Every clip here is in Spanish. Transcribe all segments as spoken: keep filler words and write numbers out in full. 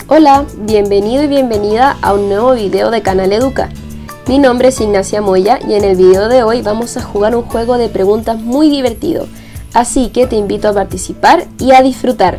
Hola, bienvenido y bienvenida a un nuevo video de Canal Educa. Mi nombre es Ignacia Moya y en el video de hoy vamos a jugar un juego de preguntas muy divertido, así que te invito a participar y a disfrutar.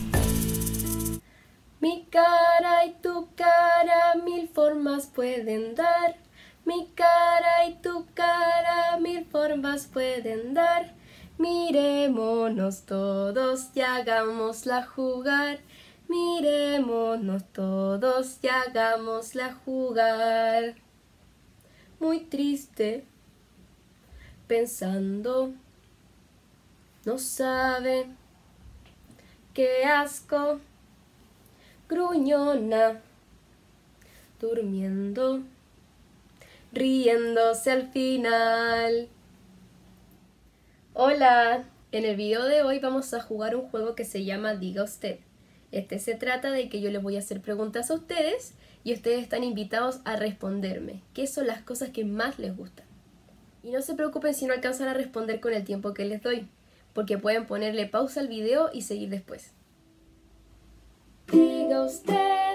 Mi cara y tu cara mil formas pueden dar. Mi cara y tu cara mil formas pueden dar. Miremonos todos y hagámosla jugar. Miremonos todos y hagámosla jugar. Muy triste, pensando, no sabe, qué asco, gruñona, durmiendo, riéndose al final. Hola, en el video de hoy vamos a jugar un juego que se llama Diga Usted. Este se trata de que yo les voy a hacer preguntas a ustedes y ustedes están invitados a responderme qué son las cosas que más les gustan. Y no se preocupen si no alcanzan a responder con el tiempo que les doy, porque pueden ponerle pausa al video y seguir después. Diga usted,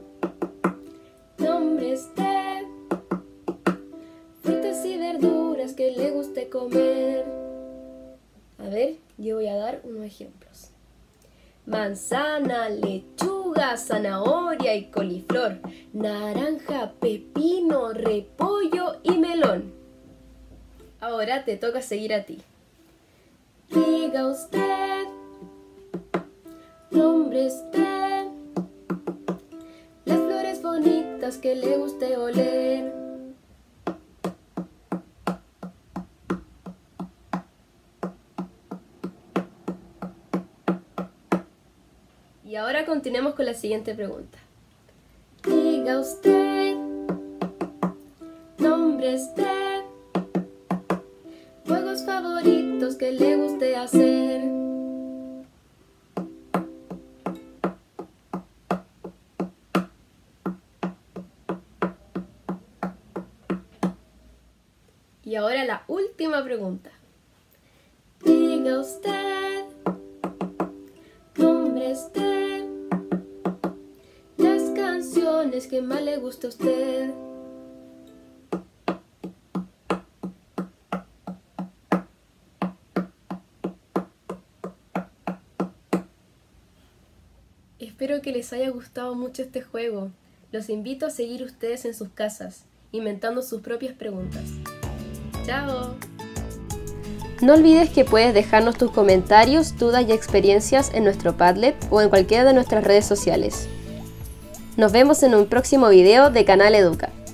nombres de frutas y verduras que le guste comer. A ver, yo voy a dar unos ejemplos. Manzana, lechuga, zanahoria y coliflor, naranja, pepino, repollo y melón. Ahora te toca seguir a ti. Diga usted, nombres de las flores bonitas que le guste oler. Y ahora continuemos con la siguiente pregunta. Diga usted, nombres de juegos favoritos que le guste hacer. Y ahora la última pregunta. Diga usted, nombres de que más le gusta a usted. Espero que les haya gustado mucho este juego. Los invito a seguir ustedes en sus casas, inventando sus propias preguntas. ¡Chao! No olvides que puedes dejarnos tus comentarios, dudas y experiencias en nuestro Padlet o en cualquiera de nuestras redes sociales. Nos vemos en un próximo video de Canal Educa.